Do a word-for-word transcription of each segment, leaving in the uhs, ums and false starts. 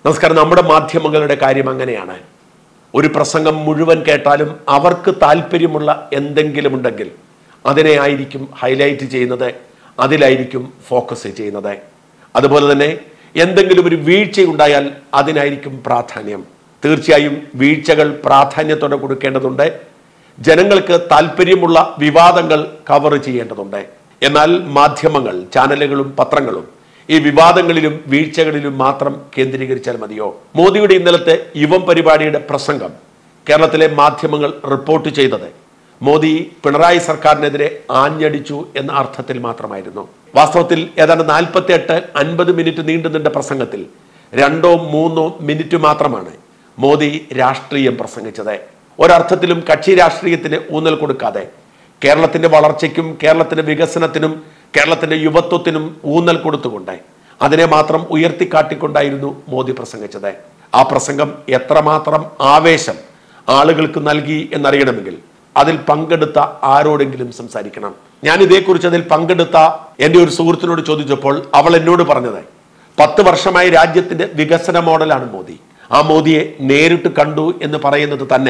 നമസ്കാരം. നമ്മുടെ മാധ്യമങ്ങളുടെ കാര്യം അങ്ങനെയാണ്. ഒരു പ്രസംഗം മുഴുവൻ കേട്ടാലും അവർക്ക് താല്പര്യമുള്ള എന്തെങ്കിലും ഉണ്ടെങ്കിൽ അതിനെ ആയിരിക്കും ഹൈലൈറ്റ് ചെയ്യുന്നത്, അതിലായിരിക്കും ഫോക്കസ് ചെയ്യുന്നത്. അതുപോലെ തന്നെ എന്തെങ്കിലും ഒരു വീഴ്ചയുണ്ടായാൽ അതിനായിരിക്കും പ്രാധാന്യം. തീർച്ചയായും വീഴ്ചകൾ പ്രാധാന്യത്തോടെ കൊടുക്കേണ്ടതുണ്ട്. ജനങ്ങൾക്ക് താല്പര്യമുള്ള വിവാദങ്ങൾ കവർ ചെയ്യേണ്ടതുണ്ട്. എന്നാൽ മാധ്യമങ്ങൾ, ചാനലുകളും പത്രങ്ങളും ഈ വിവാദങ്ങളിലും വീഴ്ചകളിലും മാത്രം കേന്ദ്രീകരിച്ചാൽ മതിയോ? മോദിയുടെ ഇന്നലത്തെ യുവം പരിപാടിയുടെ പ്രസംഗം കേരളത്തിലെ മാധ്യമങ്ങൾ റിപ്പോർട്ട് ചെയ്തത് മോദി പിണറായി സർക്കാരിനെതിരെ ആഞ്ഞടിച്ചു എന്ന അർത്ഥത്തിൽ മാത്രമായിരുന്നു. വാസ്തവത്തിൽ ഏതാണ്ട് നാൽപ്പത്തി എട്ട് അൻപത് മിനിറ്റ് നീണ്ടു നിന്ന പ്രസംഗത്തിൽ രണ്ടോ മൂന്നോ മിനിറ്റ് മാത്രമാണ് മോദി രാഷ്ട്രീയം പ്രസംഗിച്ചത്. ഒരർത്ഥത്തിലും കക്ഷി രാഷ്ട്രീയത്തിന് ഊന്നൽ കൊടുക്കാതെ കേരളത്തിന്റെ വളർച്ചയ്ക്കും കേരളത്തിന്റെ വികസനത്തിനും കേരളത്തിന്റെ യുവത്വത്തിനും ഊന്നൽ കൊടുത്തുകൊണ്ട് അതിനെ മാത്രം ഉയർത്തിക്കാട്ടിക്കൊണ്ടായിരുന്നു മോദി പ്രസംഗിച്ചത്. ആ പ്രസംഗം എത്രമാത്രം ആവേശം ആളുകൾക്ക് നൽകി എന്നറിയണമെങ്കിൽ അതിൽ പങ്കെടുത്ത ആരോടെങ്കിലും സംസാരിക്കണം. ഞാൻ ഇതേക്കുറിച്ച് അതിൽ പങ്കെടുത്ത എൻ്റെ ഒരു സുഹൃത്തിനോട് ചോദിച്ചപ്പോൾ അവൾ എന്നോട് പറഞ്ഞത്, പത്ത് വർഷമായി രാജ്യത്തിന്റെ വികസന മോഡലാണ് മോദി. ആ മോദിയെ നേരിട്ട് കണ്ടു എന്ന് പറയുന്നത് തന്നെ,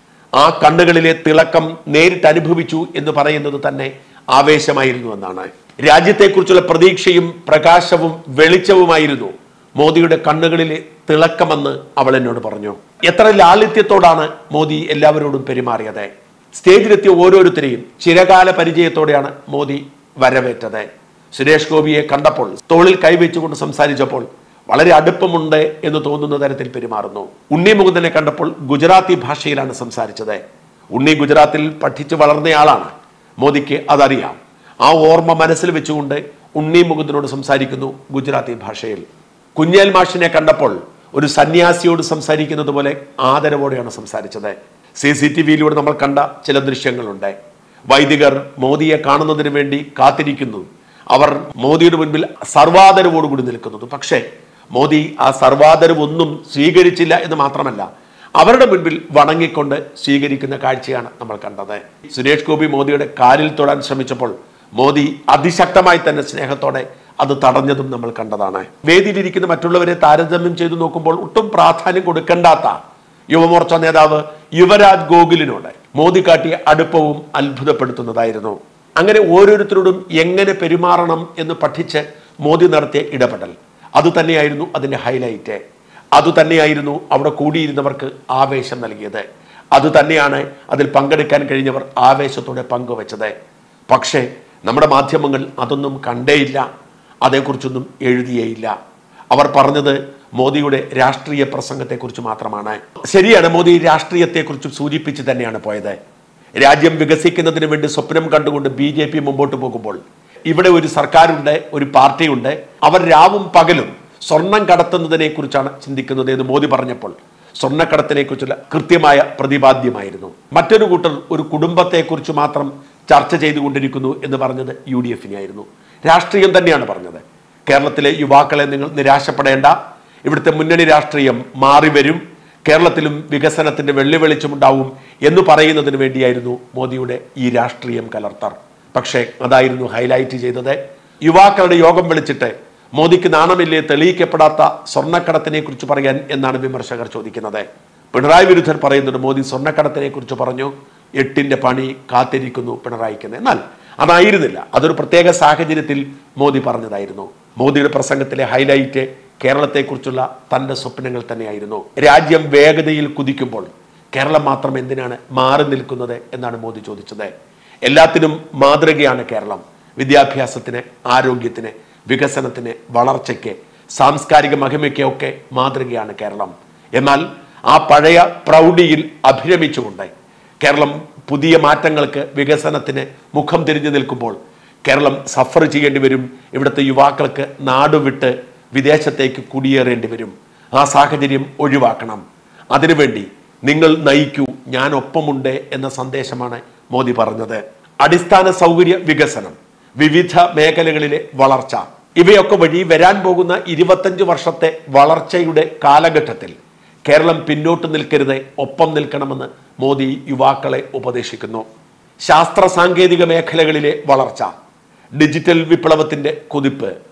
ആ കണ്ണുകളിലെ തിളക്കം നേരിട്ട് അനുഭവിച്ചു എന്ന് പറയുന്നത് തന്നെ ആവേശമായിരുന്നു എന്നാണ്. രാജ്യത്തെക്കുറിച്ചുള്ള പ്രതീക്ഷയും പ്രകാശവും വെളിച്ചവുമായിരുന്നു മോദിയുടെ കണ്ണുകളിലെ തിളക്കമെന്ന് അവൾ എന്നോട് പറഞ്ഞു. എത്ര ലാളിത്യത്തോടാണ് മോദി എല്ലാവരോടും പെരുമാറിയത്. സ്റ്റേജിലെത്തിയ ഓരോരുത്തരെയും ചിരകാല പരിചയത്തോടെയാണ് മോദി വരവേറ്റത്. സുരേഷ് ഗോപിയെ കണ്ടപ്പോൾ തോളിൽ കൈവച്ചുകൊണ്ട് സംസാരിച്ചപ്പോൾ വളരെ അടുപ്പമുണ്ട് എന്ന് തോന്നുന്ന തരത്തിൽ പെരുമാറുന്നു. ഉണ്ണി മുകുന്ദനെ കണ്ടപ്പോൾ ഗുജറാത്തി ഭാഷയിലാണ് സംസാരിച്ചത്. ഉണ്ണി ഗുജറാത്തിൽ പഠിച്ചു വളർന്നയാളാണ്. മോദിക്ക് അതറിയാം. ആ ഓർമ്മ മനസ്സിൽ വെച്ചുകൊണ്ട് ഉണ്ണി മുകുന്ദനോട് സംസാരിക്കുന്നു ഗുജറാത്തി ഭാഷയിൽ. കുഞ്ഞേൽ മാഷിനെ കണ്ടപ്പോൾ ഒരു സന്യാസിയോട് സംസാരിക്കുന്നത് പോലെ ആദരവോടെയാണ് സംസാരിച്ചത്. സി സി ടി വിയിലൂടെ നമ്മൾ കണ്ട ചില ദൃശ്യങ്ങളുണ്ട്. വൈദികർ മോദിയെ കാണുന്നതിന് വേണ്ടി കാത്തിരിക്കുന്നു. അവർ മോദിയുടെ മുൻപിൽ സർവാദരവോടുകൂടി നിൽക്കുന്നത്. പക്ഷേ മോദി ആ സർവാദരവൊന്നും സ്വീകരിച്ചില്ല എന്ന് മാത്രമല്ല, അവരുടെ മുൻപിൽ വണങ്ങിക്കൊണ്ട് സ്വീകരിക്കുന്ന കാഴ്ചയാണ് നമ്മൾ കണ്ടത്. സുരേഷ് ഗോപി മോദിയുടെ കാലിൽ തൊടാൻ ശ്രമിച്ചപ്പോൾ മോദി അതിശക്തമായി തന്നെ സ്നേഹത്തോടെ അത് തടഞ്ഞതും നമ്മൾ കണ്ടതാണ്. വേദിയിലിരിക്കുന്ന മറ്റുള്ളവരെ താരതമ്യം ചെയ്തു നോക്കുമ്പോൾ ഒട്ടും പ്രാധാന്യം കൊടുക്കേണ്ടാത്ത യുവമോർച്ച നേതാവ് യുവരാജ് ഗോകുലിനോട് മോദി കാട്ടിയ അടുപ്പവും അത്ഭുതപ്പെടുത്തുന്നതായിരുന്നു. അങ്ങനെ ഓരോരുത്തരോടും എങ്ങനെ പെരുമാറണം എന്ന് പഠിച്ച് മോദി നടത്തിയ ഇടപെടൽ അത് തന്നെയായിരുന്നു അതിൻ്റെ ഹൈലൈറ്റ്. അതുതന്നെയായിരുന്നു അവിടെ കൂടിയിരുന്നവർക്ക് ആവേശം നൽകിയത്. അതുതന്നെയാണ് അതിൽ പങ്കെടുക്കാൻ കഴിഞ്ഞവർ ആവേശത്തോടെ പങ്കുവച്ചത്. പക്ഷേ നമ്മുടെ മാധ്യമങ്ങൾ അതൊന്നും കണ്ടേയില്ല, അതേക്കുറിച്ചൊന്നും എഴുതിയേയില്ല. അവർ പറഞ്ഞത് മോദിയുടെ രാഷ്ട്രീയ പ്രസംഗത്തെക്കുറിച്ച് മാത്രമാണ്. ശരിയാണ്, മോദി രാഷ്ട്രീയത്തെക്കുറിച്ച് സൂചിപ്പിച്ച് തന്നെയാണ് പോയത്. രാജ്യം വികസിക്കുന്നതിന് വേണ്ടി സ്വപ്നം കണ്ടുകൊണ്ട് ബി ജെ പി മുമ്പോട്ട് പോകുമ്പോൾ ഇവിടെ ഒരു സർക്കാരുണ്ട്, ഒരു പാർട്ടിയുണ്ട്, അവർ രാവും പകലും സ്വർണം കടത്തുന്നതിനെ കുറിച്ചാണ് ചിന്തിക്കുന്നത് എന്ന് മോദി പറഞ്ഞപ്പോൾ സ്വർണ്ണക്കടത്തിനെ കുറിച്ചുള്ള കൃത്യമായ പ്രതിപാദ്യമായിരുന്നു. മറ്റൊരു കൂട്ടർ ഒരു കുടുംബത്തെക്കുറിച്ച് മാത്രം ചർച്ച ചെയ്തുകൊണ്ടിരിക്കുന്നു എന്ന് പറഞ്ഞത് യു ഡി എഫിനെ ആയിരുന്നു. രാഷ്ട്രീയം തന്നെയാണ് പറഞ്ഞത്. കേരളത്തിലെ യുവാക്കളെ നിങ്ങൾ നിരാശപ്പെടേണ്ട, ഇവിടുത്തെ മുന്നണി രാഷ്ട്രീയം മാറി വരും, കേരളത്തിലും വികസനത്തിന്റെ വെള്ളി വെളിച്ചമുണ്ടാവും എന്ന് പറയുന്നതിന് വേണ്ടിയായിരുന്നു മോദിയുടെ ഈ രാഷ്ട്രീയം കലർത്തർ. പക്ഷേ അതായിരുന്നു ഹൈലൈറ്റ് ചെയ്തത്. യുവാക്കളുടെ യോഗം വിളിച്ചിട്ട് മോദിക്ക് നാണമില്ലേ തെളിയിക്കപ്പെടാത്ത സ്വർണ്ണക്കടത്തിനെ കുറിച്ച് പറയാൻ എന്നാണ് വിമർശകർ ചോദിക്കുന്നത്. പിണറായി വിരുദ്ധർ പറയുന്നത് മോദി സ്വർണ്ണക്കടത്തിനെ കുറിച്ച് പറഞ്ഞു, എട്ടിന്റെ പണി കാത്തിരിക്കുന്നു പിണറായിക്ക്. എന്നാൽ അതായിരുന്നില്ല, അതൊരു പ്രത്യേക സാഹചര്യത്തിൽ മോദി പറഞ്ഞതായിരുന്നു. മോദിയുടെ പ്രസംഗത്തിലെ ഹൈലൈറ്റ് കേരളത്തെക്കുറിച്ചുള്ള തൻ്റെ സ്വപ്നങ്ങൾ തന്നെയായിരുന്നു. രാജ്യം വേഗതയിൽ കുതിക്കുമ്പോൾ കേരളം മാത്രം എന്തിനാണ് മാറി നിൽക്കുന്നത് എന്നാണ് മോദി ചോദിച്ചത്. എല്ലാത്തിനും മാതൃകയാണ് കേരളം. വിദ്യാഭ്യാസത്തിന്, ആരോഗ്യത്തിന്, വികസനത്തിന്, വളർച്ചയ്ക്ക്, സാംസ്കാരിക മഹിമയ്ക്ക് ഒക്കെ മാതൃകയാണ് കേരളം. എന്നാൽ ആ പഴയ പ്രൗഢിയിൽ അഭിരമിച്ചുകൊണ്ട് കേരളം പുതിയ മാറ്റങ്ങൾക്ക്, വികസനത്തിന് മുഖം തിരിഞ്ഞു നിൽക്കുമ്പോൾ കേരളം സഫർ ചെയ്യേണ്ടി വരും. ഇവിടുത്തെ യുവാക്കൾക്ക് നാടുവിട്ട് വിദേശത്തേക്ക് കുടിയേറേണ്ടി വരും. ആ സാഹചര്യം ഒഴിവാക്കണം. അതിനുവേണ്ടി നിങ്ങൾ നയിക്കൂ, ഞാൻ ഒപ്പമുണ്ട് എന്ന സന്ദേശമാണ് മോദി പറഞ്ഞത്. അടിസ്ഥാന സൗകര്യ വികസനം, വിവിധ മേഖലകളിലെ വളർച്ച, ഇവയൊക്കെ വഴി വരാൻ പോകുന്ന ഇരുപത്തഞ്ച് വർഷത്തെ വളർച്ചയുടെ കാലഘട്ടത്തിൽ കേരളം പിന്നോട്ട് നിൽക്കരുത്, ഒപ്പം നിൽക്കണമെന്ന് മോദി യുവാക്കളെ ഉപദേശിക്കുന്നു. ശാസ്ത്ര സാങ്കേതിക മേഖലകളിലെ വളർച്ച, ഡിജിറ്റൽ വിപ്ലവത്തിന്റെ കുതിപ്പ്,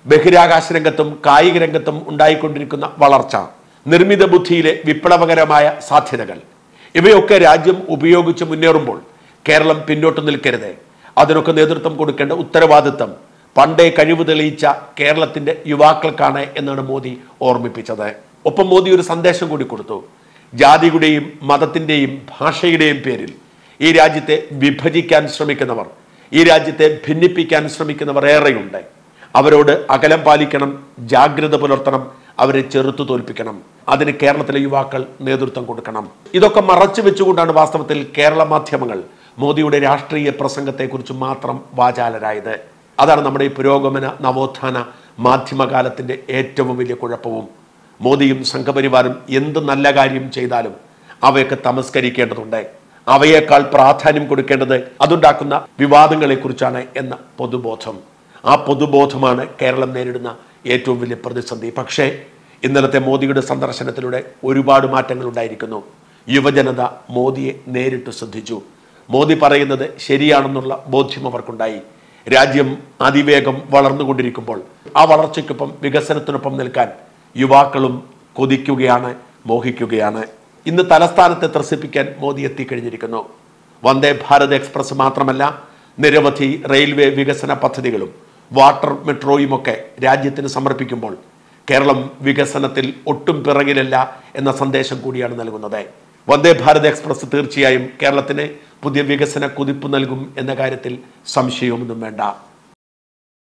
ബഹിരാകാശ രംഗത്തും കായിക രംഗത്തും ഉണ്ടായിക്കൊണ്ടിരിക്കുന്ന വളർച്ച, നിർമ്മിത ബുദ്ധിയിലെ വിപ്ലവകരമായ സാധ്യതകൾ, ഇവയൊക്കെ രാജ്യം ഉപയോഗിച്ച് മുന്നേറുമ്പോൾ കേരളം പിന്നോട്ട് നിൽക്കരുത്. അതിനൊക്കെ നേതൃത്വം കൊടുക്കേണ്ട ഉത്തരവാദിത്തം പണ്ടേ കഴിവ് തെളിയിച്ച കേരളത്തിന്റെ യുവാക്കൾക്കാണ് എന്നാണ് മോദി ഓർമ്മിപ്പിച്ചത്. ഒപ്പം മോദി ഒരു സന്ദേശം കൂടി കൊടുത്തു. ജാതിയുടെയും മതത്തിന്റെയും ഭാഷയുടെയും പേരിൽ ഈ രാജ്യത്തെ വിഭജിക്കാൻ ശ്രമിക്കുന്നവർ, ഈ രാജ്യത്തെ ഭിന്നിപ്പിക്കാൻ ശ്രമിക്കുന്നവർ ഏറെയുണ്ട്. അവരോട് അകലം പാലിക്കണം, ജാഗ്രത പുലർത്തണം, അവരെ ചെറുത്തു തോൽപ്പിക്കണം. അതിന് കേരളത്തിലെ യുവാക്കൾ നേതൃത്വം കൊടുക്കണം. ഇതൊക്കെ മറച്ചു വെച്ചുകൊണ്ടാണ് വാസ്തവത്തിൽ കേരള മാധ്യമങ്ങൾ മോദിയുടെ രാഷ്ട്രീയ പ്രസംഗത്തെക്കുറിച്ച് മാത്രം വാചാലരായത്. അതാണ് നമ്മുടെ ഈ പുരോഗമന നവോത്ഥാന മാധ്യമകാലത്തിന്റെ ഏറ്റവും വലിയ കുഴപ്പവും. മോദിയും സംഘപരിവാരും എന്ത് നല്ല കാര്യം ചെയ്താലും അവയൊക്കെ തമസ്കരിക്കേണ്ടതുണ്ട്. അവയേക്കാൾ പ്രാധാന്യം കൊടുക്കേണ്ടത് അതുണ്ടാക്കുന്ന വിവാദങ്ങളെക്കുറിച്ചാണ് എന്ന പൊതുബോധം. ആ പൊതുബോധമാണ് കേരളം നേരിടുന്ന ഏറ്റവും വലിയ പ്രതിസന്ധി. പക്ഷേ ഇന്നലത്തെ മോദിയുടെ സന്ദർശനത്തിലൂടെ ഒരുപാട് മാറ്റങ്ങൾ ഉണ്ടായിരിക്കുന്നു. യുവജനത മോദിയെ നേരിട്ട് ശ്രദ്ധിച്ചു. മോദി പറയുന്നത് ശരിയാണെന്നുള്ള ബോധ്യം അവർക്കുണ്ടായി. രാജ്യം അതിവേഗം വളർന്നുകൊണ്ടിരിക്കുമ്പോൾ ആ വളർച്ചയ്ക്കൊപ്പം വികസനത്തിനൊപ്പം നിൽക്കാൻ യുവാക്കളും കൊതിക്കുകയാണ്, മോഹിക്കുകയാണ്. ഇന്ന് തലസ്ഥാനത്തെ ത്രസിപ്പിക്കാൻ മോദി എത്തിക്കഴിഞ്ഞിരിക്കുന്നു. വന്ദേ ഭാരത് എക്സ്പ്രസ് മാത്രമല്ല, നിരവധി റെയിൽവേ വികസന പദ്ധതികളും വാട്ടർ മെട്രോയുമൊക്കെ രാജ്യത്തിന് സമർപ്പിക്കുമ്പോൾ കേരളം വികസനത്തിൽ ഒട്ടും പിറകിലല്ല എന്ന സന്ദേശം കൂടിയാണ് നൽകുന്നത്. വന്ദേ ഭാരത് എക്സ്പ്രസ് തീർച്ചയായും കേരളത്തിന് പുതിയ വികസന കുതിപ്പ് നൽകും എന്ന കാര്യത്തിൽ സംശയമൊന്നും വേണ്ട.